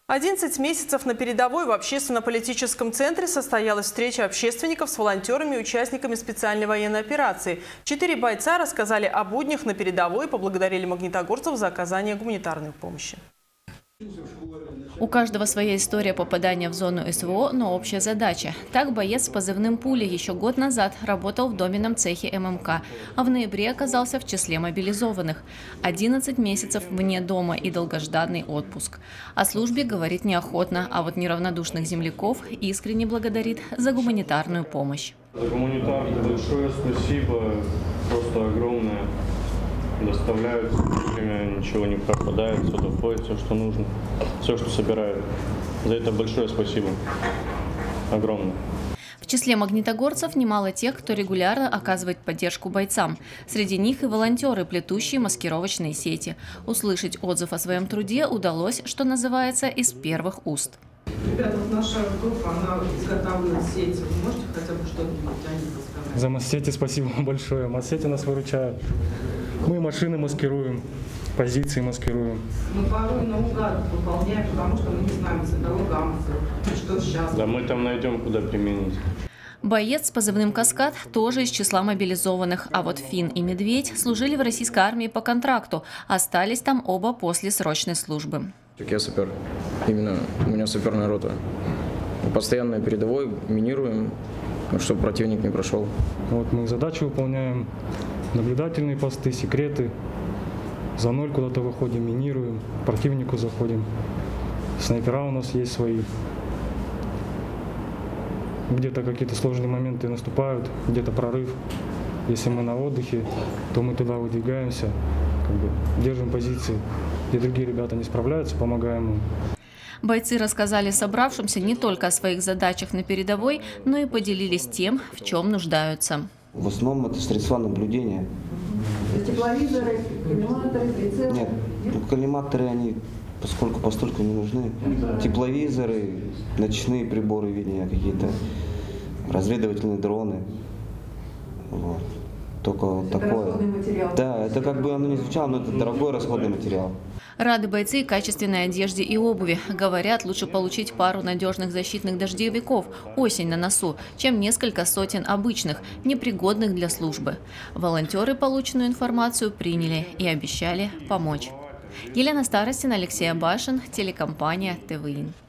11 месяцев на передовой в общественно-политическом центре состоялась встреча общественников с волонтерами и участниками специальной военной операции. 4 бойца рассказали о буднях на передовой и поблагодарили магнитогорцев за оказание гуманитарной помощи. У каждого своя история попадания в зону СВО, но общая задача. Так боец с позывным «Пуля» еще год назад работал в доменном цехе ММК, а в ноябре оказался в числе мобилизованных. 11 месяцев вне дома и долгожданный отпуск. О службе говорит неохотно, а вот неравнодушных земляков искренне благодарит за гуманитарную помощь. За гуманитарную большое спасибо, просто огромное. Доставляют вовремя, ничего не пропадает, все доходит, все, что нужно, все, что собирают. За это большое спасибо. Огромное. В числе магнитогорцев немало тех, кто регулярно оказывает поддержку бойцам. Среди них и волонтеры, плетущие маскировочные сети. Услышать отзыв о своем труде удалось, что называется, из первых уст. Ребята, вот наша группа, она изготавливает сети. Вы можете хотя бы что-нибудь о них рассказать? За Моссети спасибо большое. Моссети нас выручают. Мы машины маскируем, позиции маскируем. Мы порой наугад выполняем, потому что мы не знаем цветовой гаммы, что сейчас. Да, мы там найдем, куда применить. Боец с позывным «Каскад» тоже из числа мобилизованных, а вот Фин и Медведь служили в российской армии по контракту, остались там оба после срочной службы. Я сапер. Именно у меня саперная рота. Постоянно передовой, минируем, чтобы противник не прошел. Вот мы задачу выполняем, наблюдательные посты, секреты. За ноль куда-то выходим, минируем, к противнику заходим. Снайпера у нас есть свои. Где-то какие-то сложные моменты наступают, где-то прорыв. Если мы на отдыхе, то мы туда выдвигаемся, держим позиции. Где другие ребята не справляются, помогаем им. Бойцы рассказали собравшимся не только о своих задачах на передовой, но и поделились тем, в чем нуждаются. В основном это средства наблюдения. Тепловизоры, коллиматоры, прицелы? Нет, коллиматоры, они постольку не нужны. Тепловизоры, ночные приборы видения, какие-то разведывательные дроны. Вот. Только вот такое. Да, это как бы оно не звучало, но это дорогой расходный материал. Рады бойцы и качественной одежде и обуви. Говорят, лучше получить пару надежных защитных дождевиков, осень на носу, чем несколько сотен обычных, непригодных для службы. Волонтеры полученную информацию приняли и обещали помочь. Елена Старостина, Алексей Абашин, телекомпания ТВИН.